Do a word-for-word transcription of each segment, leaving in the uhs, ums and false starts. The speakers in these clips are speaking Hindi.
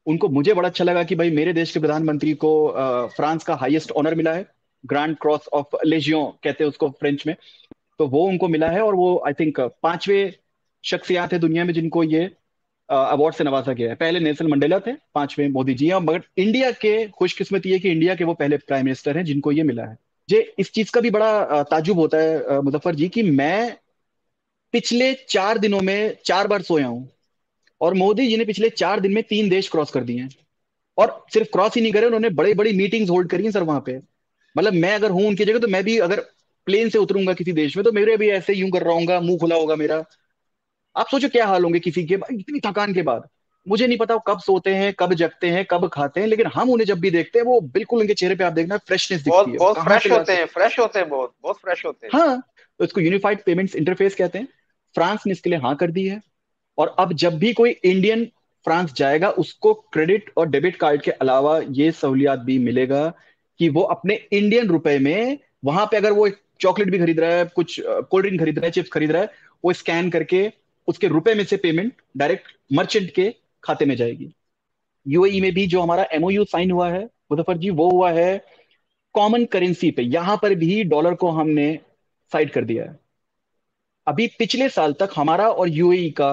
उनको मुझे बड़ा अच्छा लगा कि भाई मेरे देश के प्रधानमंत्री को अ, फ्रांस का हाईएस्ट ऑनर मिला है। ग्रैंड क्रॉस ऑफ लेजियों कहते हैं उसको फ्रेंच में। तो वो उनको मिला है और वो आई थिंक पांचवे शख्सियात है दुनिया में जिनको ये अवार्ड से नवाजा गया है। पहले नेल्सन मंडेला थे, पांचवें मोदी जी हैं, मगर इंडिया के खुशकिस्मती है कि इंडिया के वो पहले प्राइम मिनिस्टर हैं जिनको ये मिला है। मुझे इस चीज का भी बड़ा अ, ताज्जुब होता है अ, मुजफ्फर जी कि मैं पिछले चार दिनों में चार बार सोया हूं और मोदी जी ने पिछले चार दिन में तीन देश क्रॉस कर दिए हैं। और सिर्फ क्रॉस ही नहीं करे, उन्होंने बड़ी बड़ी मीटिंग्स होल्ड करी हैं सर वहां पे। मतलब मैं अगर हूं उनकी जगह तो मैं भी अगर प्लेन से उतरूंगा किसी देश में तो मेरे भी ऐसे यूं कर रहा हूंगा, मुंह खुला होगा मेरा। आप सोचो क्या हाल होंगे किसी के इतनी थकान के बाद। मुझे नहीं पता वो कब सोते हैं, कब जगते हैं, कब खाते हैं, लेकिन हम उन्हें जब भी देखते हैं वो बिल्कुल उनके चेहरे पे आप देखना फ्रेशनेस दिखती बहुत है, वो बहुत कहाँ फ्रेश से होते लाते। हैं, फ्रेश होते हैं, बहुत बहुत फ्रेश होते हैं। हाँ, तो इसको यूनिफाइड पेमेंट्स इंटरफेस कहते हैं। फ्रांस ने इसके लिए हाँ कर दी है। और अब जब भी कोई इंडियन फ्रांस जाएगा उसको क्रेडिट और डेबिट कार्ड के अलावा ये सहूलियात भी मिलेगा कि वो अपने इंडियन रुपए में वहां पे अगर वो एक चॉकलेट भी खरीद रहा है, कुछ कोल्ड ड्रिंक खरीद रहा है, चिप्स खरीद रहा है, वो स्कैन करके उसके रुपए में से पेमेंट डायरेक्ट मर्चेंट के खाते में जाएगी। यूएई में भी जो हमारा एमओयू साइन हुआ है मुजफ्फर जी, वो हुआ है कॉमन करेंसी पे। यहां पर भी डॉलर को हमने साइड कर दिया है। अभी पिछले साल तक हमारा और यूएई का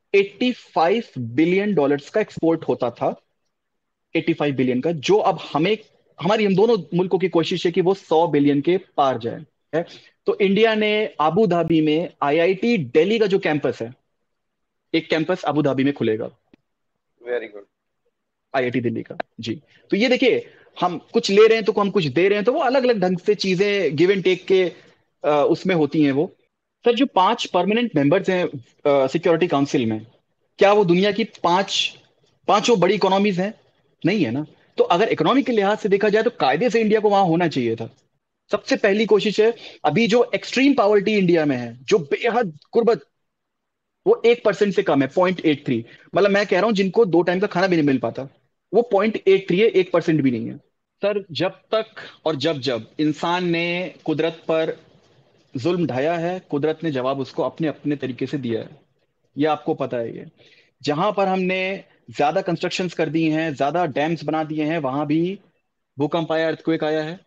पचासी बिलियन डॉलर्स का एक्सपोर्ट होता था। पचासी बिलियन का, जो अब हमें, हमारी हम दोनों मुल्कों की कोशिश है कि वो सौ बिलियन के पार जाए है। तो इंडिया ने अबू धाबी में आईआईटी दिल्ली का जो कैंपस है, एक कैंपस अबू धाबी में खुलेगा, वेरी गुड। आईआईटी दिल्ली का। जी। तो ये देखिए, हम कुछ ले रहे हैं तो हम कुछ दे रहे हैं, तो वो अलग अलग ढंग से चीजें गिव एंड टेक के अ, उसमें होती हैं वो। सर जो पांच परमानेंट मेंबर्स हैं सिक्योरिटी काउंसिल में, क्या वो दुनिया की पांच पांचों बड़ी इकोनॉमीज हैं? नहीं है ना। तो अगर इकोनॉमी के लिहाज से देखा जाए तो कायदे से इंडिया को वहां होना चाहिए था। सबसे पहली कोशिश है। अभी जो एक्सट्रीम पॉवर्टी इंडिया में है, जो बेहद गुर्बत, वो एक परसेंट से कम है, पॉइंट एट थ्री। मतलब मैं कह रहा हूं जिनको दो टाइम का खाना भी नहीं मिल पाता, वो पॉइंट एट थ्री है, एक परसेंट भी नहीं है। सर जब तक और जब जब इंसान ने कुदरत पर जुल्म ढाया है, कुदरत ने जवाब उसको अपने अपने तरीके से दिया है। ये आपको पता है। ये जहां पर हमने ज्यादा कंस्ट्रक्शंस कर दी हैं, ज्यादा डैम्स बना दिए हैं, वहां भी भूकंप आया, अर्थक्वेक आया है।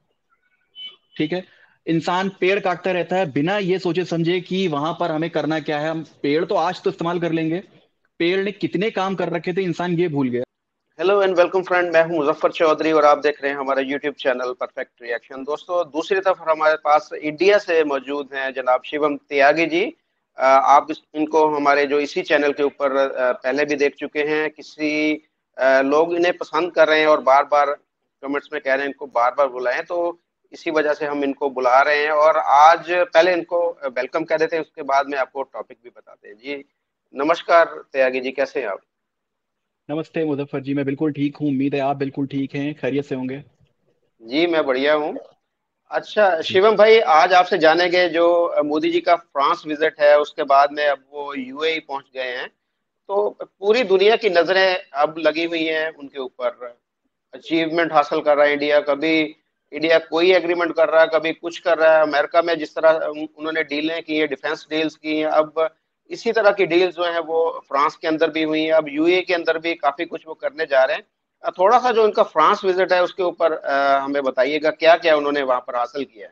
ठीक है। इंसान पेड़ काटता रहता है बिना ये सोचे समझे कि वहां पर हमें करना क्या है। हम पेड़ तो आज तो इस्तेमाल कर लेंगे, पेड़ ने कितने काम कर रखे थे इंसान ये भूल गया। हेलो एंड वेलकम फ्रेंड, मैं हूं मुजफ्फर चौधरी और आप देख रहे हैं हमारा यूट्यूब चैनल परफेक्ट रिएक्शन। दोस्तों, दूसरी तरफ हमारे पास इंडिया से मौजूद हैं जनाब शिवम त्यागी जी। अ, आप इस- इनको हमारे जो इसी चैनल के ऊपर अ, पहले भी देख चुके हैं। किसी अ, लोग इन्हें पसंद कर रहे हैं और बार बार कमेंट्स में कह रहे हैं इनको बार बार बुलाएं, तो इसी वजह से हम इनको बुला रहे हैं। और आज पहले इनको वेलकम कह देते हैं, उसके बाद में आपको टॉपिक भी बताते हैं जी। नमस्कार त्यागी जी, कैसे हैं आप? नमस्ते मुजफ्फर जी, मैं बिल्कुल ठीक हूँ। उम्मीद है आप बिल्कुल ठीक हैं, खैरियत से होंगे। जी, मैं बढ़िया हूँ। अच्छा जी। शिवम भाई, आज आपसे जानेंगे जो अ, मोदी जी का फ्रांस विजिट है, उसके बाद में अब वो यूएई पहुंच गए हैं। तो पूरी दुनिया की नजरें अब लगी हुई हैं उनके ऊपर। अचीवमेंट हासिल कर रहा है इंडिया, कभी इंडिया कोई एग्रीमेंट कर रहा है, कभी कुछ कर रहा है। अमेरिका में जिस तरह उन- उन्होंने डीलें की हैं, डिफेंस डील्स की हैं, अब इसी तरह की डील्स जो हैं वो फ्रांस के अंदर भी हुई हैं। अब यूएई के अंदर भी काफी कुछ वो करने जा रहे हैं। अ, थोड़ा सा जो इनका फ्रांस विजिट है उसके ऊपर अ, हमें बताइएगा क्या क्या उन्होंने वहां पर हासिल किया है।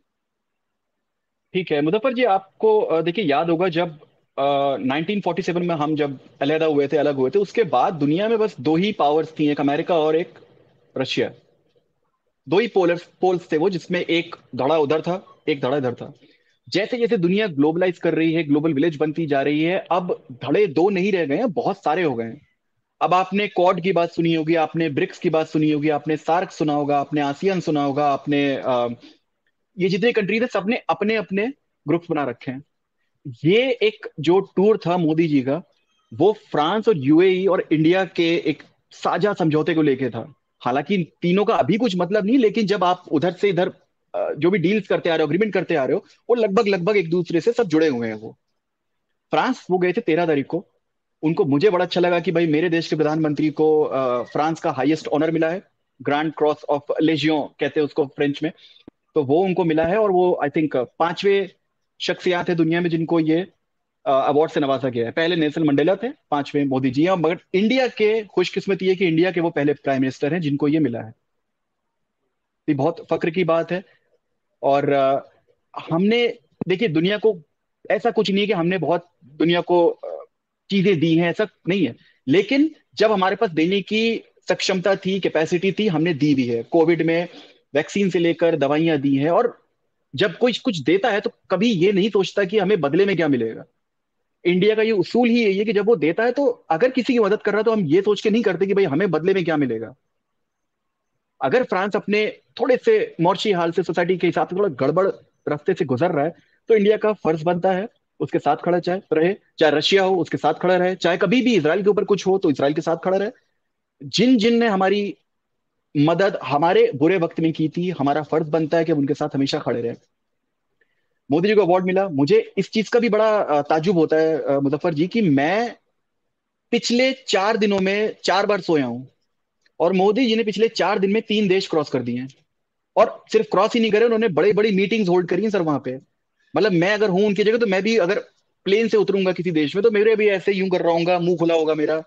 ठीक है मुजफ्फर जी, आपको अ, देखिए याद होगा जब नाइनटीन फोर्टी सेवन में हम जब अलहदा हुए थे, अलग हुए थे, उसके बाद दुनिया में बस दो ही पावर्स थी, एक अमेरिका और एक रशिया। दो ही पोलर पोल्स थे वो, जिसमें एक धड़ा उधर था, एक धड़ा इधर था। जैसे जैसे दुनिया ग्लोबलाइज कर रही है, ग्लोबल विलेज बनती जा रही है, अब धड़े दो नहीं रह गए हैं, बहुत सारे हो गए हैं। अब आपने क्वाड की बात सुनी होगी, आपने ब्रिक्स की बात सुनी होगी, आपने सार्क सुना होगा, आपने आसियान सुना होगा, आपने अ, ये जितने कंट्रीज है सबने अपने अपने ग्रुप्स बना रखे हैं। ये एक जो टूर था मोदी जी का, वो फ्रांस और यूएई और इंडिया के एक साझा समझौते को लेके था। हालांकि इन तीनों का अभी कुछ मतलब नहीं, लेकिन जब आप उधर से इधर अ, जो भी डील्स करते आ रहे हो, अग्रीमेंट करते आ रहे हो, वो लगभग लगभग एक दूसरे से सब जुड़े हुए हैं वो। फ्रांस वो गए थे तेरह तारीख को। उनको मुझे बड़ा अच्छा लगा कि भाई मेरे देश के प्रधानमंत्री को अ, फ्रांस का हाईएस्ट ऑनर मिला है। ग्रैंड क्रॉस ऑफ लेजियों कहते हैं उसको फ्रेंच में। तो वो उनको मिला है और वो आई थिंक पांचवे शख्सियात है दुनिया में जिनको ये अवार्ड से नवाजा गया है। पहले नेल्सन मंडेला थे, पांचवें मोदी जी हैं, मगर इंडिया के खुशकिस्मती है कि इंडिया के वो पहले प्राइम मिनिस्टर हैं जिनको ये मिला है। ये बहुत फक्र की बात है। और अ, हमने, देखिए दुनिया को, ऐसा कुछ नहीं है कि हमने बहुत दुनिया को अ, चीजें दी हैं, ऐसा नहीं है। लेकिन जब हमारे पास देने की सक्षमता थी, कैपेसिटी थी, हमने दी भी है। कोविड में वैक्सीन से लेकर दवाइयां दी हैं। और जब कोई कुछ देता है तो कभी ये नहीं सोचता कि हमें बदले में क्या मिलेगा। इंडिया का ये उसूल ही यही है कि जब वो देता है तो अगर किसी की मदद कर रहा है तो हम ये सोच के नहीं करते कि भाई हमें बदले में क्या मिलेगा। अगर फ्रांस अपने थोड़े से मौर्ची हाल से, सोसाइटी के हिसाब से थोड़ा गड़बड़ रास्ते से गुजर रहा है, तो इंडिया का फर्ज बनता है उसके साथ खड़ा चाहे रहे, चाहे रशिया हो उसके साथ खड़ा रहे, चाहे कभी भी इसराइल के ऊपर कुछ हो तो इसराइल के साथ खड़ा रहे। जिन जिन ने हमारी मदद हमारे बुरे वक्त में की थी, हमारा फर्ज बनता है कि हम उनके साथ हमेशा खड़े रहे। मोदी जी को अवार्ड मिला, मुझे इस चीज का भी बड़ा अ, ताज्जुब होता है अ, मुजफ्फर जी, कि मैं पिछले चार दिनों में चार बार सोया हूं, और मोदी जी ने पिछले चार दिन में तीन देश क्रॉस कर दिए हैं। और सिर्फ क्रॉस ही नहीं करे, उन्होंने बड़ी बड़ी मीटिंग्स होल्ड करी हैं सर वहां पे। मतलब मैं अगर हूं उनकी जगह तो मैं भी अगर प्लेन से उतरूंगा किसी देश में तो मेरे भी ऐसे यूं कर रहा हूंगा, मुंह खुला होगा मेरा।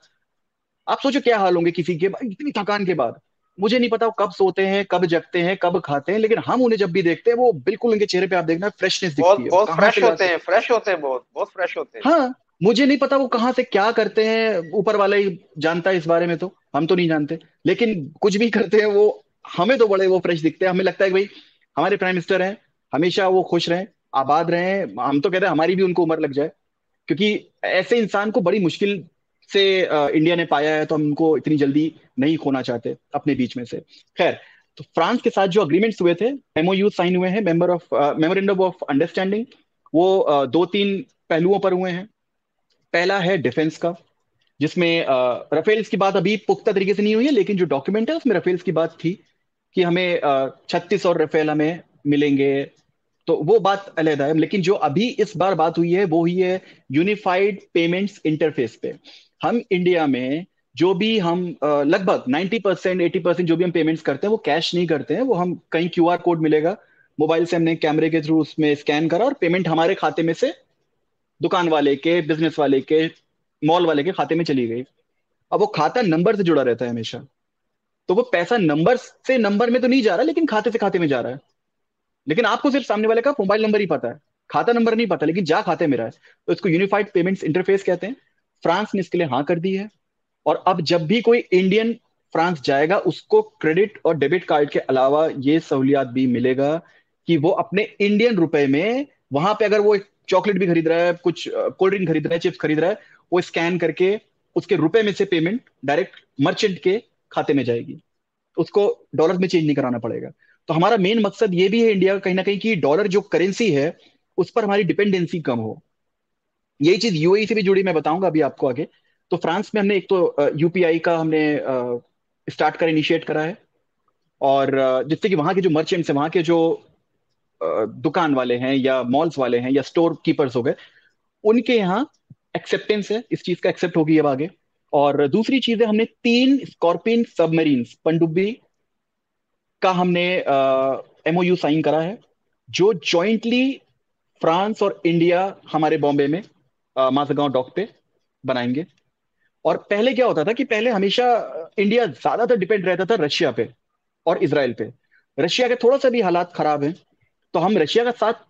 आप सोचो क्या हाल होंगे किसी के इतनी थकान के बाद। मुझे नहीं पता वो कब सोते हैं, कब जगते हैं, कब खाते हैं, लेकिन हम उन्हें जब भी देखते हैं वो बिल्कुल, उनके चेहरे पे आप देखना फ्रेशनेस दिखती बहुत है, वो बहुत कहाँ से फ्रेश होते जाके। हैं, फ्रेश होते हैं, बहुत बहुत फ्रेश होते हैं। हाँ, मुझे नहीं पता वो कहाँ से क्या करते हैं, ऊपर वाला ही जानता है इस बारे में, तो हम तो नहीं जानते। लेकिन कुछ भी करते हैं वो, हमें तो बड़े वो फ्रेश दिखते हैं। हमें लगता है कि भाई हमारे प्राइम मिनिस्टर हैं, हमेशा वो खुश रहें, आबाद रहें। हम तो कहते हैं हमारी भी उनको उम्र लग जाए, क्योंकि ऐसे इंसान को बड़ी मुश्किल से अ, इंडिया ने पाया है, तो हम उनको इतनी जल्दी नहीं खोना चाहते अपने बीच में से। खैर, तो फ्रांस के साथ जो अग्रीमेंट्स हुए थे, एमओयू साइन हुए हैं, member of memorandum of understanding, वो अ, दो तीन पहलुओं पर हुए हैं। पहला है डिफेंस का, जिसमें राफेल्स की बात अभी पुख्ता तरीके से नहीं हुई है, लेकिन जो डॉक्यूमेंट है उसमें राफेल्स की बात थी कि हमें छत्तीस और राफेल हमें मिलेंगे। तो वो बात अलग है। लेकिन जो अभी इस बार बात हुई है वो हुई है यूनिफाइड पेमेंट्स इंटरफेस पे। हम इंडिया में जो भी हम अ, लगभग नाइन्टी परसेंट एटी परसेंट जो भी हम पेमेंट्स करते हैं वो कैश नहीं करते हैं, वो हम कहीं क्यूआर कोड मिलेगा, मोबाइल से हमने कैमरे के थ्रू उसमें स्कैन करा और पेमेंट हमारे खाते में से दुकान वाले के, बिजनेस वाले के, मॉल वाले के खाते में चली गई। अब वो खाता नंबर से जुड़ा रहता है हमेशा, तो वो पैसा नंबर से नंबर में तो नहीं जा रहा, लेकिन खाते से खाते में जा रहा है। लेकिन आपको सिर्फ सामने वाले का मोबाइल नंबर ही पता है, खाता नंबर नहीं पता, लेकिन जा खाते में रहा है। तो इसको यूनिफाइड पेमेंट्स इंटरफेस कहते हैं। फ्रांस ने इसके लिए हाँ कर दी है। और अब जब भी कोई इंडियन फ्रांस जाएगा उसको क्रेडिट और डेबिट कार्ड के अलावा ये सहूलियात भी मिलेगा कि वो अपने इंडियन रुपए में, वहां पे अगर वो एक चॉकलेट भी खरीद रहा है, कुछ कोल्ड ड्रिंक खरीद रहा है, चिप्स खरीद रहा है, वो स्कैन करके उसके रुपए में से पेमेंट डायरेक्ट मर्चेंट के खाते में जाएगी, उसको डॉलर में चेंज नहीं कराना पड़ेगा। तो हमारा मेन मकसद ये भी है इंडिया का कहीं ना कहीं कि डॉलर जो करेंसी है उस पर हमारी डिपेंडेंसी कम हो। यही चीज यूएई से भी जुड़ी, मैं बताऊंगा अभी आपको आगे। तो फ्रांस में हमने एक तो यूपीआई का हमने स्टार्ट कर इनिशिएट करा है। और अ, जिससे कि वहां के जो मर्चेंट्स हैं, वहां के जो अ, दुकान वाले हैं या मॉल्स वाले हैं या स्टोर कीपर्स हो गए, उनके यहाँ एक्सेप्टेंस है, इस चीज का एक्सेप्ट होगी अब आगे। और दूसरी चीज है, हमने तीन स्कॉर्पियन सबमरीन्स पनडुब्बी का हमने एमओयू साइन करा है, जो जॉइंटली फ्रांस और इंडिया हमारे बॉम्बे में अ, माजगांव डॉक पे बनाएंगे। और पहले क्या होता था कि पहले हमेशा अ, इंडिया ज्यादातर डिपेंड रहता था रशिया पे और इसराइल पे। रशिया के थोड़ा सा भी हालात खराब हैं तो हम रशिया का साथ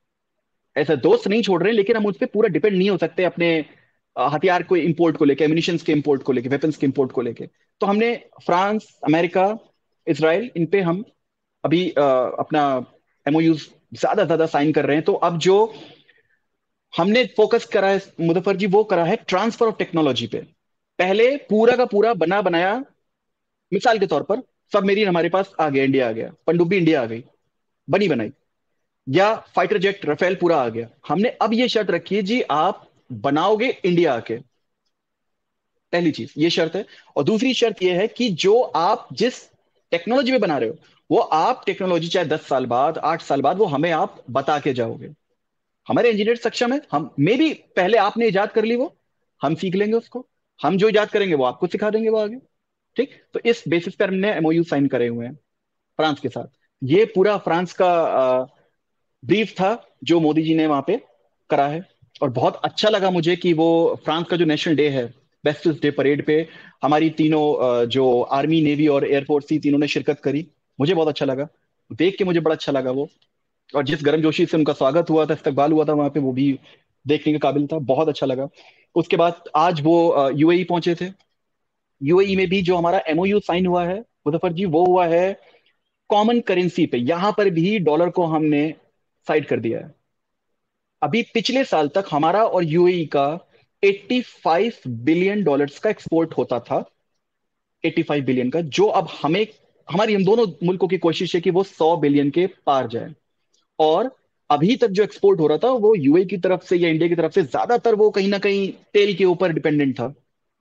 ऐसा दोस्त नहीं छोड़ रहे, लेकिन हम उस पर पूरा डिपेंड नहीं हो सकते अपने अ, हथियार को इंपोर्ट को लेके, एम्यूनिशंस के इंपोर्ट को लेके, वेपन्स के इंपोर्ट को लेके। तो हमने फ्रांस, अमेरिका, इसराइल, इन पे हम अभी अ, अपना एमओयू ज्यादा ज्यादा साइन कर रहे हैं। तो अब जो हमने फोकस करा है मुजफ्फर जी, वो करा है ट्रांसफर ऑफ टेक्नोलॉजी पे। पहले पूरा का पूरा बना बनाया, मिसाल के तौर पर सबमरीन हमारे पास आ गया, इंडिया आ गया, पनडुब्बी इंडिया आ गई, बनी बनाई, या फाइटर जेट राफेल पूरा आ गया। हमने अब ये शर्त रखी है जी, आप बनाओगे इंडिया आके, पहली चीज ये शर्त है। और दूसरी शर्त ये है कि जो आप जिस टेक्नोलॉजी में बना रहे हो, वो आप टेक्नोलॉजी चाहे दस साल बाद, आठ साल बाद, वो हमें आप बता के जाओगे। हमारे इंजीनियर सक्षम है, हम मे भी पहले आपने इजाद कर ली, वो हम सीख लेंगे उसको, हम जो इजाद करेंगे वो आपको सिखा देंगे वो आगे। ठीक, तो इस बेसिस पर हमने एमओयू साइन करे हुए हैं फ्रांस के साथ। ये पूरा फ्रांस का ब्रीफ था जो मोदी जी ने वहां पे करा है। और बहुत अच्छा लगा मुझे कि वो फ्रांस का जो नेशनल डे है, बेस्टिस डे परेड पे हमारी तीनों अ, जो आर्मी नेवी और एयरफोर्स थी, तीनों ने शिरकत करी। मुझे बहुत अच्छा लगा, देख के मुझे बड़ा अच्छा लगा वो। और जिस गर्मजोशी से उनका स्वागत हुआ था, इस्तकबाल हुआ था वहां पे, वो भी देखने के काबिल था, बहुत अच्छा लगा। उसके बाद आज वो यूएई पहुंचे थे। यूएई में भी जो हमारा एमओयू साइन हुआ है मुजफ्फर जी, वो हुआ है कॉमन करेंसी पे। यहां पर भी डॉलर को हमने साइड कर दिया है। अभी पिछले साल तक हमारा और यूएई का पचासी बिलियन डॉलर्स का एक्सपोर्ट होता था, पचासी बिलियन का, जो अब हमें, हमारी हम दोनों मुल्कों की कोशिश है कि वो सौ बिलियन के पार जाए। और अभी तक जो एक्सपोर्ट हो रहा था वो यूएई की तरफ से या इंडिया की तरफ से ज्यादातर वो कहीं ना कहीं तेल के ऊपर डिपेंडेंट था,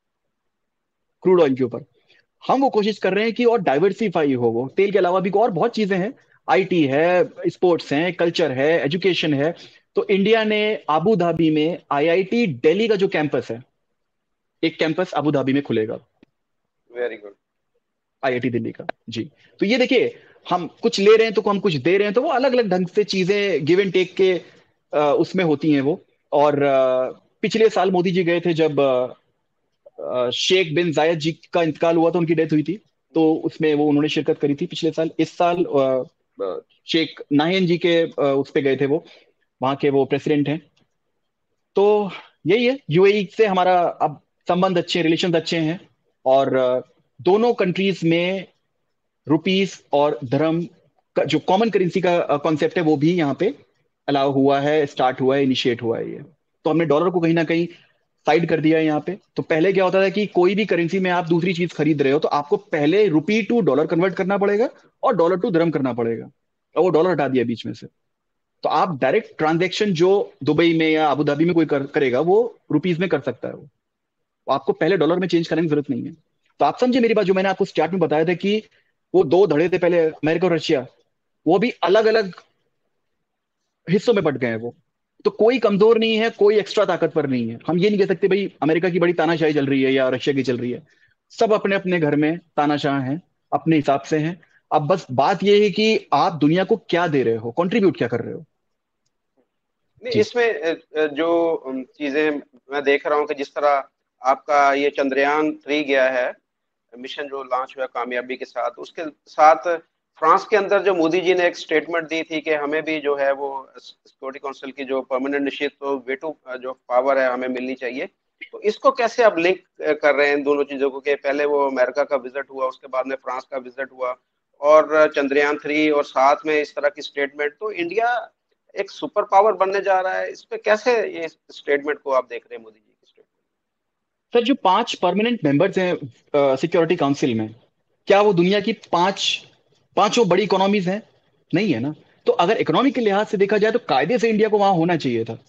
क्रूड ऑयल के ऊपर। हम वो कोशिश कर रहे हैं कि और डाइवर्सिफाई हो, वो तेल के अलावा भी और बहुत चीजें हैं, आईटी है, स्पोर्ट्स हैं, कल्चर है, एजुकेशन है। तो इंडिया ने अबू धाबी में आईआईटी दिल्ली का जो कैंपस है, एक कैंपस अबू धाबी में खुलेगा, वेरी गुड। आईआईटी दिल्ली का। जी। तो ये देखिए, हम कुछ ले रहे हैं तो हम कुछ दे रहे हैं, तो वो अलग अलग ढंग से चीजें गिव एंड टेक के अ, उसमें होती हैं वो। और अ, पिछले साल मोदी जी गए थे जब अ, अ, शेख बिन जायद जी का इंतकाल हुआ था, उनकी डेथ हुई थी, तो उसमें वो उन्होंने शिरकत करी थी पिछले साल। इस साल अ, अ, शेख नाहियान जी के अ, उस पे गए थे वो, वहां के वो प्रेसिडेंट हैं। तो यही है, यूएई से हमारा अब संबंध अच्छे हैं, रिलेशन अच्छे हैं। और अ, दोनों कंट्रीज में रुपीस और धर्म का जो कॉमन करेंसी का कॉन्सेप्ट है वो भी यहाँ पे अलाउ हुआ है, स्टार्ट हुआ है, इनिशिएट हुआ है ये। तो हमने डॉलर को कहीं ना कहीं साइड कर दिया है यहाँ पे। तो पहले क्या होता था कि कोई भी करेंसी में आप दूसरी चीज खरीद रहे हो तो आपको पहले रुपी टू डॉलर कन्वर्ट करना पड़ेगा और डॉलर टू धर्म करना पड़ेगा, और वो डॉलर हटा दिया बीच में से। तो आप डायरेक्ट ट्रांजेक्शन जो दुबई में या अबू धाबी में कोई कर, करेगा वो रुपीज में कर सकता है वो। वो आपको पहले डॉलर में चेंज करने की जरूरत नहीं है। तो आप समझे मेरी बात, जो मैंने आपको स्टार्ट में बताया था कि वो दो धड़े थे पहले, अमेरिका और रशिया, वो भी अलग अलग हिस्सों में बट गए हैं वो। तो कोई कमजोर नहीं है, कोई एक्स्ट्रा ताकतवर नहीं है। हम ये नहीं कह सकते भाई अमेरिका की बड़ी तानाशाही चल रही है या रशिया की चल रही है। सब अपने अपने घर में तानाशाह हैं, अपने हिसाब से हैं। अब बस बात यह है कि आप दुनिया को क्या दे रहे हो, कंट्रीब्यूट क्या कर रहे हो। नहीं, जी। इसमें अ, अ, जो अम, चीजें मैं देख रहा हूँ कि जिस तरह आपका ये चंद्रयान थ्री गया है, मिशन जो लॉन्च हुआ कामयाबी के साथ, उसके साथ फ्रांस के अंदर जो मोदी जी ने एक स्टेटमेंट दी थी कि हमें भी जो है वो सिक्योरिटी काउंसिल की जो परमानेंट निश्चित तो वेटो जो पावर है हमें मिलनी चाहिए। तो इसको कैसे आप लिंक कर रहे हैं इन दोनों चीजों को, कि पहले वो अमेरिका का विजिट हुआ, उसके बाद में फ्रांस का विजिट हुआ, और चंद्रयान थ्री, और साथ में इस तरह की स्टेटमेंट, तो इंडिया एक सुपर पावर बनने जा रहा है। इस पे कैसे ये स्टेटमेंट को आप देख रहे हैं, मोदी जी की स्टेटमेंट? सर, जो पांच परमानेंट मेंबर्स हैं सिक्योरिटी काउंसिल में, क्या वो दुनिया की पांच पांचों बड़ी इकोनॉमीज हैं? नहीं है ना। तो अगर इकोनॉमी के लिहाज से देखा जाए तो कायदे से इंडिया को वहां होना चाहिए था।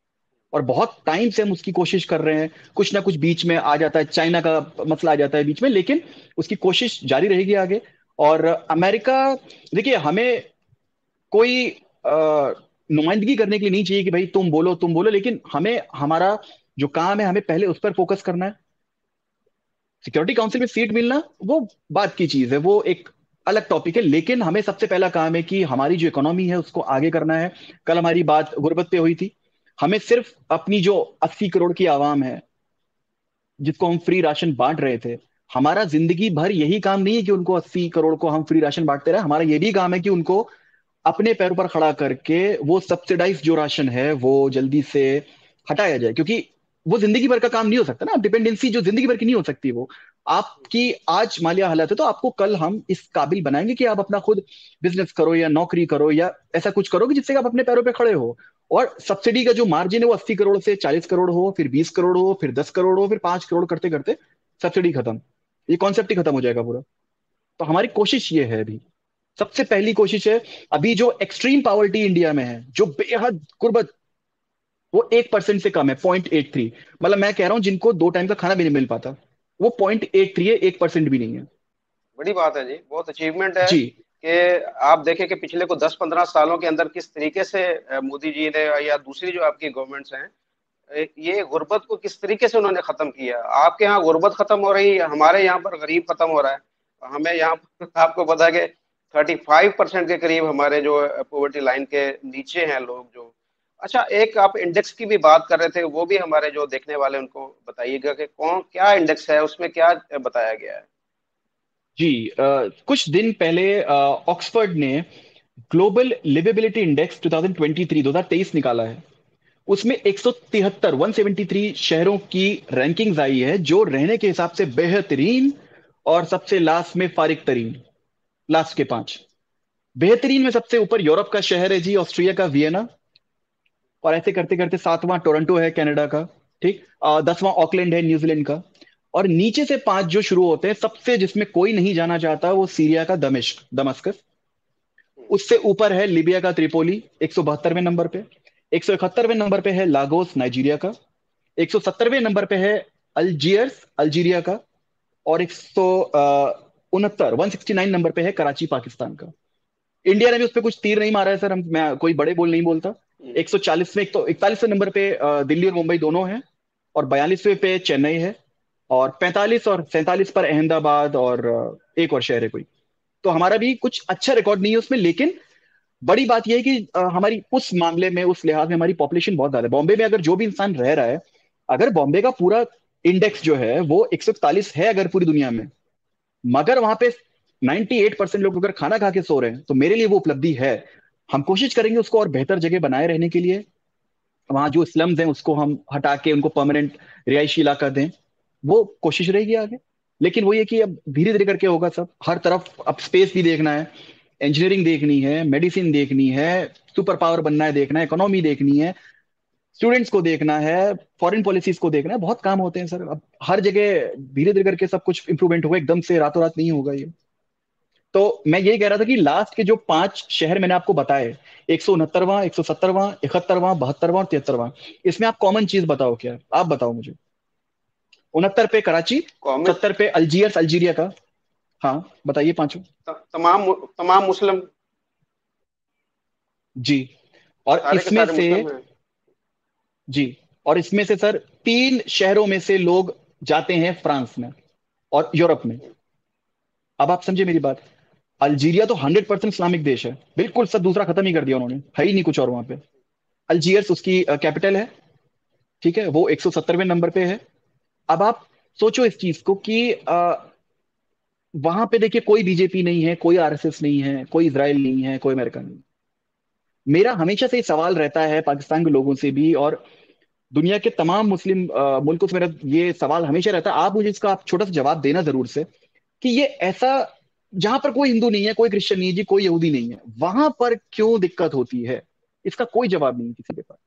और बहुत टाइम से हम उसकी कोशिश कर रहे हैं, कुछ ना कुछ बीच में आ जाता है, चाइना का मसला आ जाता है बीच में, लेकिन उसकी कोशिश जारी रहेगी आगे। और अमेरिका, देखिए, हमें कोई अ, नुमाइंदगी करने के लिए नहीं चाहिए कि भाई तुम बोलो तुम बोलो, लेकिन हमें हमारा जो काम है हमें पहले उस पर फोकस करना है। सिक्योरिटी काउंसिल में सीट मिलना वो बात की चीज है, वो एक अलग टॉपिक है, लेकिन हमें सबसे पहला काम है कि हमारी जो इकोनॉमी है उसको आगे करना है। कल हमारी बात गुर्बत पे हुई थी। हमें सिर्फ अपनी जो अस्सी करोड़ की आवाम है, जिसको हम फ्री राशन बांट रहे थे, हमारा जिंदगी भर यही काम नहीं है कि उनको अस्सी करोड़ को हम फ्री राशन बांटते रहे। हमारा ये भी काम है कि उनको अपने पैरों पर खड़ा करके वो सब्सिडाइज जो राशन है वो जल्दी से हटाया जाए, क्योंकि वो जिंदगी भर का काम नहीं हो सकता ना। डिपेंडेंसी जो जिंदगी भर की नहीं हो सकती, वो आपकी आज मालिया हालत है तो आपको कल हम इस काबिल बनाएंगे कि आप अपना खुद बिजनेस करो या नौकरी करो या ऐसा कुछ करो कि जिससे आप अपने पैरों पर खड़े हो। और सब्सिडी का जो मार्जिन है वो अस्सी करोड़ से चालीस करोड़ हो, फिर बीस करोड़ हो, फिर दस करोड़ हो, फिर पांच करोड़ करते करते सब्सिडी खत्म। ये कॉन्सेप्ट ही खत्म हो जाएगा पूरा। तो हमारी कोशिश ये है अभी, सबसे पहली कोशिश है, अभी जो एक्सट्रीम पॉवर्टी इंडिया में है, जो बेहद गुर्बत, वो एक परसेंट से कम है, पॉइंट एट थ्री। मतलब मैं कह रहा हूं जिनको दो टाइम का खाना भी नहीं मिल पाता, वो पॉइंट एट थ्री है, एक परसेंट भी नहीं है। बड़ी बात है जी, बहुत अचीवमेंट है जी। कि आप देखें कि पिछले को दस पंद्रह सालों के अंदर किस तरीके से अ, मोदी जी ने या दूसरी जो आपकी गवर्नमेंट्स हैं, ए, ये गुर्बत को किस तरीके से उन्होंने खत्म किया। आपके यहाँ गुर्बत खत्म हो रही है, हमारे यहाँ पर गरीब खत्म हो रहा है। हमें यहाँ पर आपको पता है कि थर्टी फाइव परसेंट के करीब हमारे जो पॉवर्टी लाइन के नीचे हैं लोग, जो अच्छा, एक आप इंडेक्स की भी बात कर रहे थे, वो भी हमारे जो देखने वाले उनको बताइएगा कि कौन क्या इंडेक्स है, उसमें क्या बताया गया है। जी, अ, कुछ दिन पहले ऑक्सफोर्ड ने global liveability index twenty twenty three, दो हज़ार तेईस निकाला है। उसमें एक सौ तिहत्तर वन सेवेंटी थ्री शहरों की रैंकिंग्स आई है जो रहने के हिसाब से बेहतरीन, और सबसे लास्ट में फारिक तरीन, लास्ट के पांच। बेहतरीन में सबसे ऊपर यूरोप का शहर है जी, ऑस्ट्रिया का वियना। और ऐसे करते करते सातवां टोरंटो है कनाडा का। ठीक, अ, दसवां ऑकलैंड है न्यूजीलैंड का। और नीचे से पांच जो शुरू होते हैं, सबसे जिसमें कोई नहीं जाना चाहता वो सीरिया का दमिश्क, दमस्कस। हम्म, उससे ऊपर है लीबिया का त्रिपोली, एक सौ बहत्तरवें नंबर पे। एक सौ इकहत्तरवें नंबर पे है लागोस, नाइजीरिया का। एक सौ सत्तरवें नंबर पे है अल्जीयर्स, अल्जीरिया का। और एक सौ उनहत्तर वन सिक्सटी नाइन नंबर पे है कराची, पाकिस्तान का। इंडिया ने भी उस पर कुछ तीर नहीं मारा है सर, हम मैं कोई बड़े बोल नहीं बोलता। हम्म। एक सौ चालीस में, एक तो इकतालीसवें नंबर पे अ, दिल्ली और मुंबई दोनों हैं। और बयालीसवें पे चेन्नई है। और पैंतालीस और सैंतालीस पर अहमदाबाद, और अ, एक और शहर है कोई। तो हमारा भी कुछ अच्छा रिकॉर्ड नहीं है उसमें, लेकिन बड़ी बात यह है कि अ, हमारी उस मामले में, उस लिहाज में हमारी पॉपुलेशन बहुत ज्यादा है। बॉम्बे में अगर जो भी इंसान रह रहा है, अगर बॉम्बे का पूरा इंडेक्स जो है वो एक सौ इकतालीस है अगर पूरी दुनिया में, मगर वहां पे अट्ठानवे परसेंट लोग अगर खाना खा के सो रहे हैं, तो मेरे लिए वो उपलब्धि है। हम कोशिश करेंगे उसको और बेहतर जगह बनाए रहने के लिए। वहां जो स्लम्स हैं उसको हम हटा के उनको परमानेंट रिहायशी इलाका दें, वो कोशिश रहेगी आगे। लेकिन वो ये कि अब धीरे धीरे करके होगा सब, हर तरफ अब स्पेस भी देखना है, इंजीनियरिंग देखनी है, मेडिसिन देखनी है, सुपर पावर बनना है, देखना है, इकोनॉमी देखनी है, स्टूडेंट्स को देखना है, फॉरेन पॉलिसीज को देखना है, बहुत काम होते हैं सर अब। हर जगह धीरे धीरे करके सब कुछ इंप्रूवमेंट होगा, एकदम से रातों रात नहीं होगा ये। तो मैं यही कह रहा था कि लास्ट के जो पांच शहर मैंने आपको बताए, एक सौ उनहत्तरवां, एक सौ सत्तरवां, इकहत्तरवां, बहत्तरवां और तिहत्तरवां, इसमें आप कॉमन चीज बताओ क्या है? आप बताओ मुझे। उनहत्तर पे कराची, कॉमेंट। सत्तर पे अल्जीयर्स, अल्जीरिया का। हाँ, बताइए पांचों। तमाम तमाम मुस्लिम, जी। और सारे के इसमें सारे से, मुस्लिम हैं। जी, और इसमें से सर तीन शहरों में से लोग जाते हैं फ्रांस में और यूरोप में। अब आप समझे मेरी बात। अल्जीरिया तो हंड्रेड परसेंट इस्लामिक देश है, बिल्कुल सब दूसरा खत्म ही कर दिया उन्होंने, है ही नहीं कुछ और वहां पे। अल्जीयर्स उसकी कैपिटल है। ठीक है, वो एक सौ सत्तरवें नंबर पे है। अब आप सोचो इस चीज को कि अ, वहां पे देखिए कोई बीजेपी नहीं है, कोई आरएसएस नहीं है, कोई इजराइल नहीं है, कोई अमेरिका नहीं। मेरा हमेशा से ये सवाल रहता है पाकिस्तान के लोगों से भी, और दुनिया के तमाम मुस्लिम अ, मुल्कों से मेरा ये सवाल हमेशा रहता है, आप मुझे इसका आप छोटा सा जवाब देना जरूर से, कि ये ऐसा, जहां पर कोई हिंदू नहीं है, कोई क्रिश्चियन नहीं है जी, कोई यहूदी नहीं है, वहां पर क्यों दिक्कत होती है? इसका कोई जवाब नहीं है किसी के पास।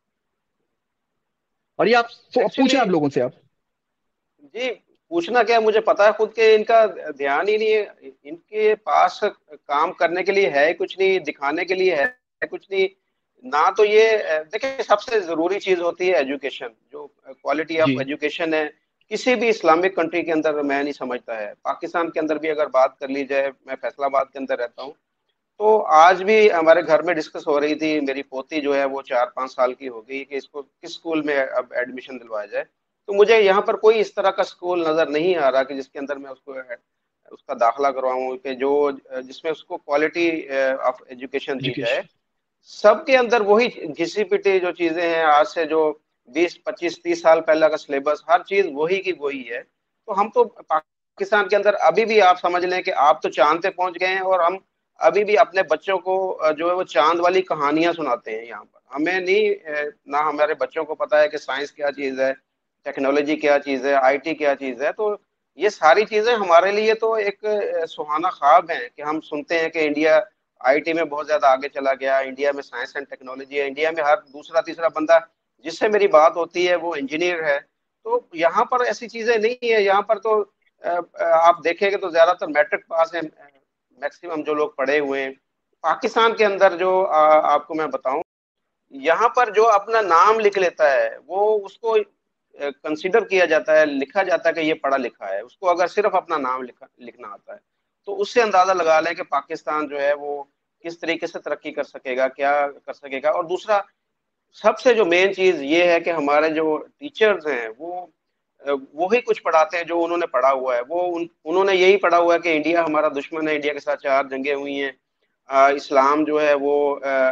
और ये आप सो- पूछे एक्चुअली आप लोगों से आप। जी, पूछना क्या है, मुझे पता है खुद के इनका ध्यान ही नहीं है, इनके पास काम करने के लिए है कुछ नहीं, दिखाने के लिए है कुछ नहीं। ना तो ये अ, देखिए, सबसे जरूरी चीज होती है एजुकेशन, जो क्वालिटी जी, ऑफ एजुकेशन है किसी भी इस्लामिक कंट्री के अंदर, मैं नहीं समझता है। पाकिस्तान के अंदर भी अगर बात कर ली जाए, मैं फैसलाबाद के अंदर रहता हूँ, तो आज भी हमारे घर में डिस्कस हो रही थी, मेरी पोती जो है वो चार पांच साल की हो गई, कि इसको किस स्कूल में अब एडमिशन दिलवाया जाए। तो मुझे यहाँ पर कोई इस तरह का स्कूल नजर नहीं आ रहा कि जिसके अंदर मैं उसको उसका दाखिला करवाऊँ, कि जो जिसमें उसको क्वालिटी ऑफ एजुकेशन दी जाए। एजुकेशन। सबके अंदर वही घिसी पिटी जो चीजें हैं, आज से जो बीस पच्चीस तीस साल पहले का सिलेबस, हर चीज वही की वही है। तो हम तो पाकिस्तान के अंदर अभी भी आप समझ लें कि आप तो चांद पे पहुंच गए हैं, और हम अभी भी अपने बच्चों को अ, जो है वो चांद वाली कहानियां सुनाते हैं यहाँ पर। हमें नहीं अ, ना हमारे बच्चों को पता है कि साइंस क्या चीज है, टेक्नोलॉजी क्या चीज है, आईटी क्या चीज है। तो ये सारी चीजें हमारे लिए तो एक अ, सुहाना ख्वाब है कि हम सुनते हैं कि इंडिया आईटी में बहुत ज्यादा आगे चला गया, इंडिया में साइंस एंड टेक्नोलॉजी है, इंडिया में हर दूसरा तीसरा बंदा जिससे मेरी बात होती है वो इंजीनियर है। तो यहाँ पर ऐसी चीजें नहीं है। यहाँ पर तो अ, अ, आप देखेंगे तो ज्यादातर मैट्रिक पास है, मैक्सिमम जो लोग पढ़े हुए हैं। पाकिस्तान के अंदर जो अ, आपको मैं बताऊं, यहाँ पर जो अपना नाम लिख लेता है वो उसको कंसीडर किया जाता है, लिखा जाता है कि ये पढ़ा लिखा है, उसको अगर सिर्फ अपना नाम लिखा लिखना आता है। तो उससे अंदाजा लगा लें कि पाकिस्तान जो है वो किस तरीके से तरक्की कर सकेगा, क्या कर सकेगा। और दूसरा, सबसे जो मेन चीज ये है कि हमारे जो टीचर्स हैं वो अ, वो ही कुछ पढ़ाते हैं जो उन्होंने पढ़ा हुआ है। वो उन, उन्होंने यही पढ़ा हुआ है कि इंडिया हमारा दुश्मन है, इंडिया के साथ चार जंगें हुई हैं, अ, इस्लाम जो है वो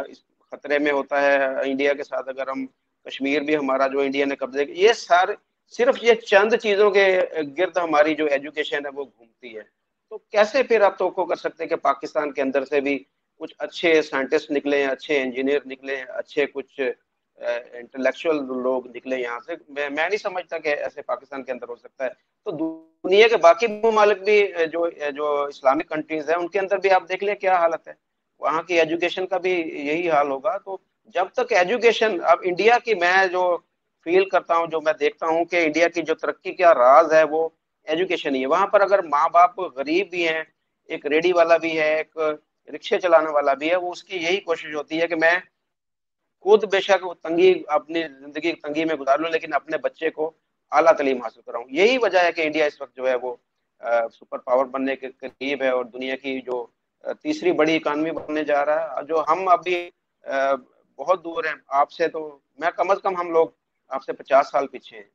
खतरे में होता है इंडिया के साथ, अगर हम कश्मीर भी हमारा जो इंडिया ने कब्जे, ये सारे सिर्फ ये चंद चीजों के गिर्द हमारी जो एजुकेशन है वो घूमती है। तो कैसे फिर आप तो कर सकते हैं कि पाकिस्तान के अंदर से भी कुछ अच्छे साइंटिस्ट निकले, अच्छे इंजीनियर निकले, अच्छे कुछ इंटेलेक्चुअल लोग निकले यहाँ से। मैं मैं नहीं समझता कि ऐसे पाकिस्तान के अंदर हो सकता है। तो दुनिया के बाकी ममालिक भी अ, जो अ, जो इस्लामिक कंट्रीज है उनके अंदर भी आप देख लें क्या हालत है, वहाँ की एजुकेशन का भी यही हाल होगा। तो जब तक एजुकेशन, अब इंडिया की मैं जो फील करता हूँ, जो मैं देखता हूँ कि इंडिया की जो तरक्की का राज है वो एजुकेशन ही है। वहां पर अगर माँ बाप गरीब भी हैं, एक रेडी वाला भी है, एक रिक्शे चलाने वाला भी है, वो उसकी यही कोशिश होती है कि मैं खुद बेशक वो तंगी अपनी जिंदगी की तंगी में गुजार लूं, लेकिन अपने बच्चे को आला तालीम हासिल कराऊं। यही वजह है कि इंडिया इस वक्त जो है वो अ, सुपर पावर बनने के करीब है और दुनिया की जो अ, तीसरी बड़ी इकानमी बनने जा रहा है। जो हम अभी अ, बहुत दूर हैं आपसे, तो मैं कम से कम हम लोग आपसे पचास साल पीछे हैं।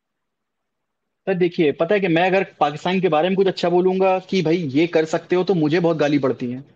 सर देखिए, पता है कि मैं अगर पाकिस्तान के बारे में कुछ अच्छा बोलूंगा कि भाई ये कर सकते हो, तो मुझे बहुत गाली पड़ती है।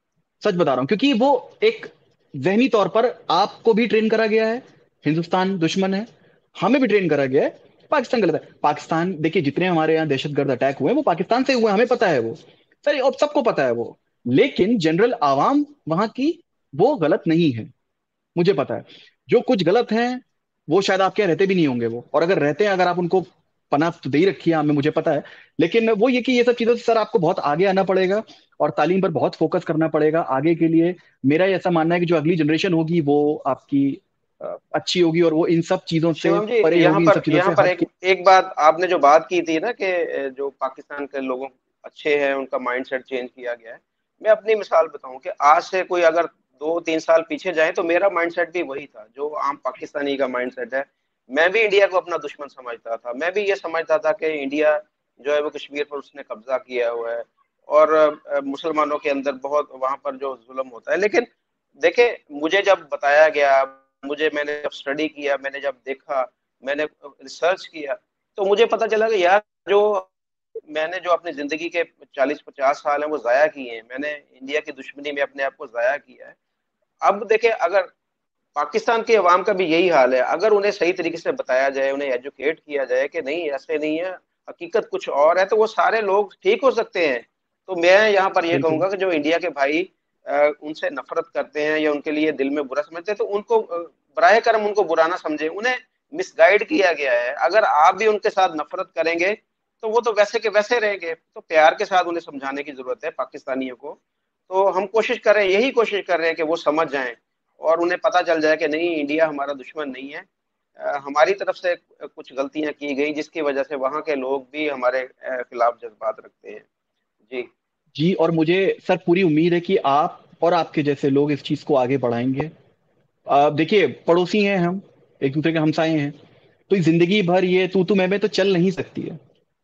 सच बता रहा हूँ, क्योंकि वो एक जहनी तौर पर आपको भी ट्रेन करा गया है, हिंदुस्तान दुश्मन है, हमें भी ट्रेन करा गया है, पाकिस्तान गलत है। पाकिस्तान देखिए, जितने हमारे यहाँ दहशतगर्द अटैक हुए हैं वो पाकिस्तान से हुए हैं, हमें पता है वो। सर अब सबको पता है वो। लेकिन जनरल आवाम वहां की वो गलत नहीं है, मुझे पता है। जो कुछ गलत है वो शायद आपके यहाँ रहते भी नहीं होंगे वो, और अगर रहते हैं, अगर आप उनको पनाह तो दे ही रखी है हमें, मुझे पता है। लेकिन वो ये कि ये सब चीजों से सर आपको बहुत आगे आना पड़ेगा और तालीम पर बहुत फोकस करना पड़ेगा आगे के लिए। मेरा ऐसा मानना है कि जो अगली जनरेशन होगी वो आपकी अ, अच्छी होगी, और वो इन सब चीजों से शिवम जी, परे यहाँ होगी, इन सब पर चीजों यहाँ से पर हट एक के। एक बात आपने जो बात की थी ना कि अ, जो पाकिस्तान के लोगों अच्छे हैं, उनका माइंडसेट चेंज किया गया है। मैं अपनी मिसाल बताऊं कि आज से कोई अगर दो तीन साल पीछे जाए तो मेरा माइंडसेट भी वही था जो आम पाकिस्तानी का माइंडसेट है। मैं भी इंडिया को अपना दुश्मन समझता था। मैं भी ये समझता था कि इंडिया जो है वो कश्मीर पर उसने कब्जा किया हुआ है और अ, मुसलमानों के अंदर बहुत वहां पर जो जुल्म होता है। लेकिन देखे, मुझे जब बताया गया, मुझे मैंने जब स्टडी किया, मैंने जब देखा, मैंने रिसर्च किया, तो मुझे पता चला कि यार जो मैंने जो अपनी जिंदगी के चालीस पचास साल हैं वो जाया किए हैं, मैंने इंडिया की दुश्मनी में अपने आप को जाया किया है। अब देखे, अगर पाकिस्तान के अवाम का भी यही हाल है, अगर उन्हें सही तरीके से बताया जाए, उन्हें एजुकेट किया जाए कि नहीं ऐसे नहीं है, हकीकत कुछ और है, तो वो सारे लोग ठीक हो सकते हैं। तो मैं यहाँ पर ये बिल्कुल। कहूंगा कि जो इंडिया के भाई अ, उनसे नफरत करते हैं या उनके लिए दिल में बुरा समझते हैं, तो उनको अ, बराए करम उनको बुरा ना समझे, उन्हें मिसगाइड किया गया है। अगर आप भी उनके साथ नफरत करेंगे तो वो तो वैसे के वैसे रहेंगे। तो प्यार के साथ उन्हें समझाने की जरूरत है पाकिस्तानियों को। तो हम कोशिश कर रहे हैं, यही कोशिश कर रहे हैं कि वो समझ जाएं और उन्हें पता चल जाए कि नहीं, इंडिया हमारा दुश्मन नहीं है। अ, हमारी तरफ से कुछ गलतियां की गई जिसकी वजह से वहां के लोग भी हमारे अ, खिलाफ जज्बात रखते हैं। जी। जी, और मुझे सर पूरी उम्मीद है कि आप और आपके जैसे लोग इस चीज को आगे बढ़ाएंगे। अ, देखिए, पड़ोसी हैं हम, एक दूसरे के हमसाए हैं, तो ये जिंदगी भर ये तू तू मैं मैं तो चल नहीं सकती है।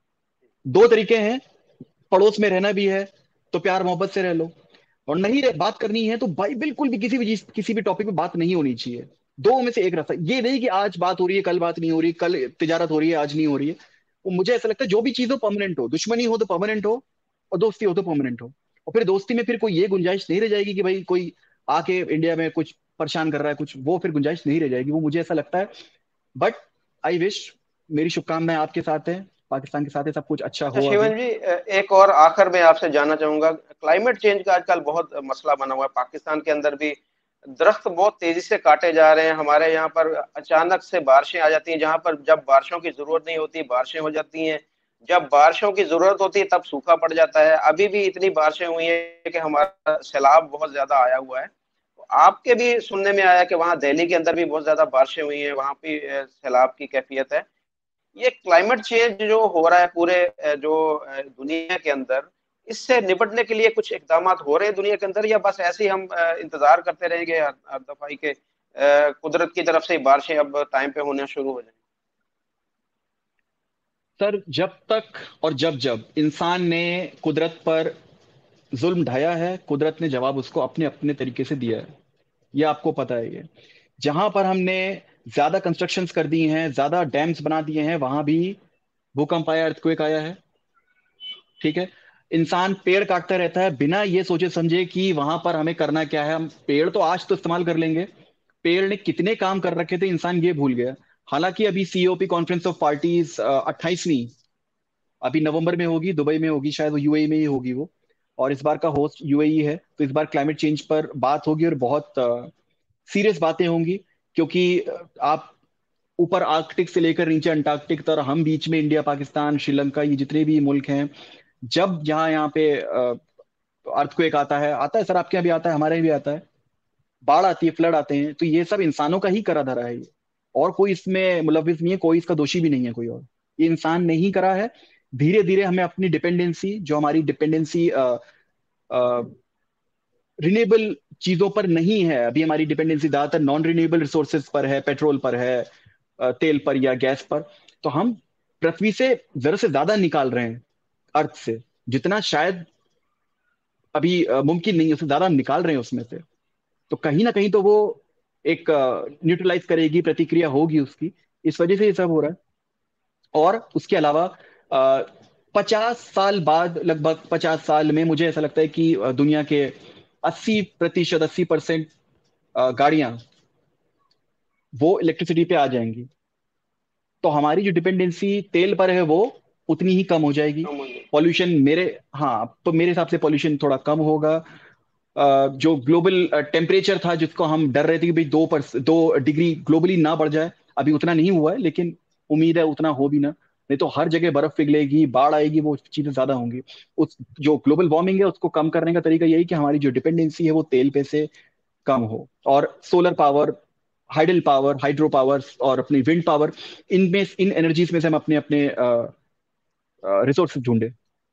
दो तरीके हैं, पड़ोस में रहना भी है तो प्यार मोहब्बत से रह लो, और नहीं रह, बात करनी है तो भाई बिल्कुल भी किसी भी चीज किसी भी टॉपिक पे बात नहीं होनी चाहिए। दो में से एक रास्ता, ये नहीं कि आज बात हो रही है कल बात नहीं हो रही, कल तिजारत हो रही है आज नहीं हो रही है। वो मुझे ऐसा लगता है जो भी चीज हो परमानेंट हो, दुश्मनी हो तो परमानेंट हो, और दोस्ती हो तो परमानेंट हो। और फिर दोस्ती में फिर कोई ये गुंजाइश नहीं रह जाएगी कि भाई कोई आके इंडिया में कुछ परेशान कर रहा है कुछ, वो फिर गुंजाइश नहीं रह जाएगी, वो मुझे ऐसा लगता है। बट आई विश, मेरी शुभकामनाएं आपके साथ है, पाकिस्तान के साथ है, सब कुछ अच्छा अच्छा हो आगे। शिवन जी, अ, एक और आखिर में आपसे जानना चाहूंगा, क्लाइमेट चेंज का आजकल बहुत मसला बना हुआ है पाकिस्तान के अंदर भी। दरख्त बहुत तेजी से काटे जा रहे हैं, हमारे यहाँ पर अचानक से बारिशें आ जाती हैं, जहां पर जब बारिशों की जरूरत नहीं होती बारिशें हो जाती हैं, जब बारिशों की जरूरत होती है तब सूखा पड़ जाता है। अभी भी इतनी बारिशें हुई हैं कि हमारा सैलाब बहुत ज्यादा आया हुआ है। तो आपके भी सुनने में आया कि वहाँ दिल्ली के अंदर भी बहुत ज्यादा बारिशें हुई हैं, वहाँ भी अ, सैलाब की कैफियत है। ये क्लाइमेट चेंज जो हो रहा है पूरे अ, जो अ, दुनिया के अंदर, इससे निपटने के लिए कुछ इकदाम हो रहे हैं दुनिया के अंदर, या बस ऐसे ही हम अ, इंतजार करते रहेंगे हर हर दफाई के अ, कुदरत की तरफ से बारिशें अब टाइम पे होना शुरू हो जाए? सर जब तक और जब जब इंसान ने कुदरत पर जुल्म ढाया है, कुदरत ने जवाब उसको अपने अपने तरीके से दिया है। ये आपको पता है। ये जहां पर हमने ज्यादा कंस्ट्रक्शंस कर दी हैं, ज्यादा डैम्स बना दिए हैं, वहां भी भूकंप आया, अर्थक्वेक आया है। ठीक है। इंसान पेड़ काटता रहता है बिना ये सोचे समझे कि वहां पर हमें करना क्या है। हम पेड़ तो आज तो इस्तेमाल कर लेंगे, पेड़ ने कितने काम कर रखे थे इंसान ये भूल गया। हालांकि अभी सीओपी कॉन्फ्रेंस ऑफ पार्टीज अट्ठाईसवीं अभी नवंबर में होगी, दुबई में होगी, शायद वो यूएई में ही होगी वो। और इस बार का होस्ट यूएई है, तो इस बार क्लाइमेट चेंज पर बात होगी और बहुत सीरियस बातें होंगी। क्योंकि अ, आप ऊपर आर्कटिक से लेकर नीचे अंटार्कटिक तक, हम बीच में इंडिया, पाकिस्तान, श्रीलंका, ये जितने भी मुल्क हैं, जब यहाँ यहाँ पे अर्थक्वेक आता है, आता है सर, आपके यहाँ भी आता है, हमारे यहाँ भी आता है, बाढ़ आती है, फ्लड आते हैं, तो ये सब इंसानों का ही करा धरा है ये। और कोई इसमें मुलविस नहीं है, कोई इसका दोषी भी नहीं है कोई और, ये इंसान ने ही करा है। धीरे धीरे हमें अपनी डिपेंडेंसी, जो हमारी डिपेंडेंसी रिन्यूएबल चीजों पर नहीं है, अभी हमारी डिपेंडेंसी ज्यादातर नॉन रिन्यूएबल रिसोर्सेज पर है, पेट्रोल पर है, अ, तेल पर या गैस पर। तो हम पृथ्वी से जरूरत से ज्यादा निकाल रहे हैं, अर्थ से जितना शायद अभी अ, मुमकिन नहीं है, उससे ज्यादा हम निकाल रहे हैं उसमें से। तो कहीं ना कहीं तो वो एक न्यूट्रलाइज करेगी, प्रतिक्रिया होगी उसकी, इस वजह से ये सब हो रहा है। और उसके अलावा पचास साल बाद, लगभग पचास साल में मुझे ऐसा लगता है कि अ, दुनिया के अस्सी प्रतिशत, अस्सी परसेंट गाड़ियां वो इलेक्ट्रिसिटी पे आ जाएंगी। तो हमारी जो डिपेंडेंसी तेल पर है वो उतनी ही कम हो जाएगी। कम होंगे। पॉल्यूशन मेरे, हाँ, तो मेरे हिसाब से पॉल्यूशन थोड़ा कम होगा। अ, जो ग्लोबल टेम्परेचर था जिसको हम डर रहे थे कि भाई दो पर दो डिग्री ग्लोबली ना बढ़ जाए, अभी उतना नहीं हुआ है, लेकिन उम्मीद है उतना हो भी ना। नहीं तो हर जगह बर्फ पिघलेगी, बाढ़ आएगी, वो चीजें ज्यादा होंगी। उस जो ग्लोबल वार्मिंग है उसको कम करने का तरीका यही कि हमारी जो डिपेंडेंसी है वो तेल पे से कम हो। और solar power, hydel power, hydro power और अपनी विंड पावर, इनमें इन एनर्जीज में से हम अपने अपने रिसोर्स ढूंढे।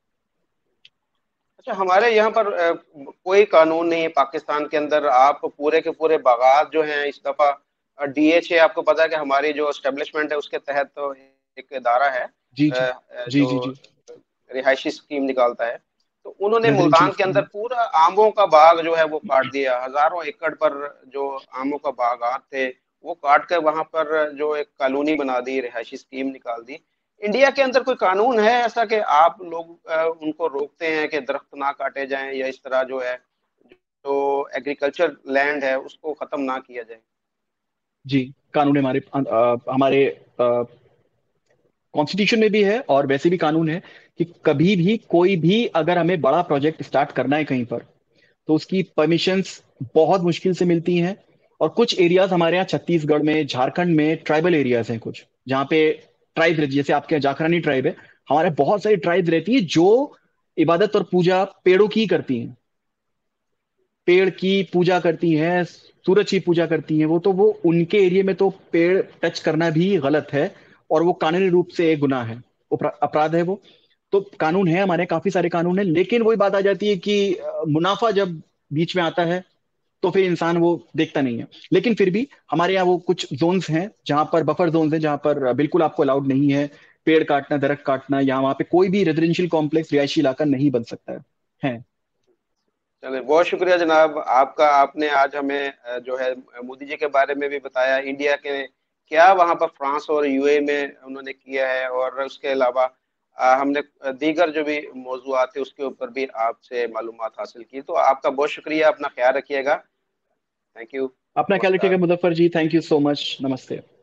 अच्छा, हमारे यहाँ पर अ, कोई कानून नहीं है पाकिस्तान के अंदर। आप पूरे के पूरे बागात जो हैं इस दफा डीएच है, आपको पता है कि हमारी जो एस्टेब्लिशमेंट है उसके तहत तो एक इदारा है जी अ, जी अ, जी जी जो जी। रिहायशी स्कीम निकालता है। तो उन्होंने रेजिडेंशियल मुल्तान के अंदर स्कीम। पूरा आमों का बाग जो है वो काट दिया। हजारों एकड़ पर जो आमों का बागात थे वो काट कर वहां पर जो एक कॉलोनी बना दी, रिहायशी स्कीम निकाल दी। इंडिया के अंदर कोई कानून है ऐसा कि आप लोग अ, उनको रोकते हैं कि दरख्त ना काटे जाएं, या इस तरह जो है जो एग्रीकल्चर लैंड है उसको खत्म ना किया जाए? जी, कानून हमारे अ, हमारे कॉन्स्टिट्यूशन में भी है और वैसे भी कानून है कि कभी भी कोई भी अगर हमें बड़ा प्रोजेक्ट स्टार्ट करना है कहीं पर, तो उसकी परमिशंस बहुत मुश्किल से मिलती हैं। और कुछ एरियाज हमारे यहाँ छत्तीसगढ़ में, झारखंड में ट्राइबल एरियाज हैं कुछ, जहाँ पे ट्राइब रहती है, जैसे आपके यहाँ जाखरानी ट्राइब है, हमारे बहुत सारी ट्राइब्स रहती हैं जो इबादत और पूजा पेड़ों की ही करती हैं, पेड़ की पूजा करती हैं, सूरज की पूजा करती हैं वो। तो वो उनके एरिया में तो पेड़ टच करना भी गलत है, और वो कानूनी रूप से एक गुनाह है, उपरा- अपराध है वो। तो कानून है, हमारे काफी सारे कानून है, लेकिन वही बात आ जाती है कि अ, मुनाफा जब बीच में आता है तो फिर इंसान वो देखता नहीं है। लेकिन फिर भी हमारे यहाँ वो कुछ जोन्स हैं जहां पर, बफर जोन्स हैं जहां पर बिल्कुल आपको अलाउड नहीं है पेड़ काटना, दरख्त काटना, या वहां पे कोई भी रेजिडेंशियल कॉम्प्लेक्स, रिहायशी इलाका नहीं बन सकता है है चले, बहुत शुक्रिया जनाब आपका। आपने आज हमें अ, जो है मोदी जी के बारे में भी बताया, इंडिया के क्या वहां पर फ्रांस और यूए में उन्होंने किया है, और उसके अलावा अ, हमने दीगर जो भी मौजूआत थे उसके ऊपर भी आपसे मालूमात हासिल की। तो आपका बहुत शुक्रिया, अपना ख्याल रखिएगा। Thank you. अपना ख्याल रखिएगा नमस्कार। Muzaffar ji, thank you so much, नमस्ते।